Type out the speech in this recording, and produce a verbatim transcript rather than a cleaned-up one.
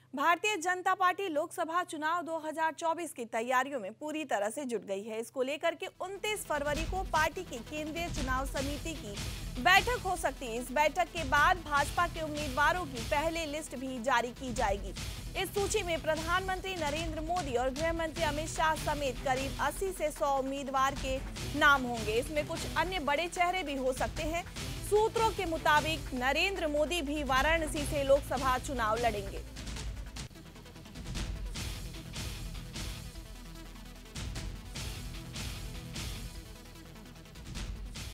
Bharatiya Janata party Lok Sabha चुनाव दो हज़ार चौबीस की तैयारियों में पूरी तरह से जुट गई है। इसको लेकर के उनतीस फरवरी को पार्टी की केंद्रीय चुनाव समिति की बैठक हो सकती है। इस बैठक के बाद भाजपा के उम्मीदवारों की पहली लिस्ट भी जारी की जाएगी। इस सूची में प्रधानमंत्री नरेंद्र मोदी और गृह मंत्री अमित शाह समेत करीब अस्सी से सौ उम्मीदवार के नाम होंगे। इसमें कुछ अन्य बड़े चेहरे भी हो सकते हैं। सूत्रों के मुताबिक नरेंद्र मोदी भी वाराणसी से लोकसभा चुनाव लड़ेंगे।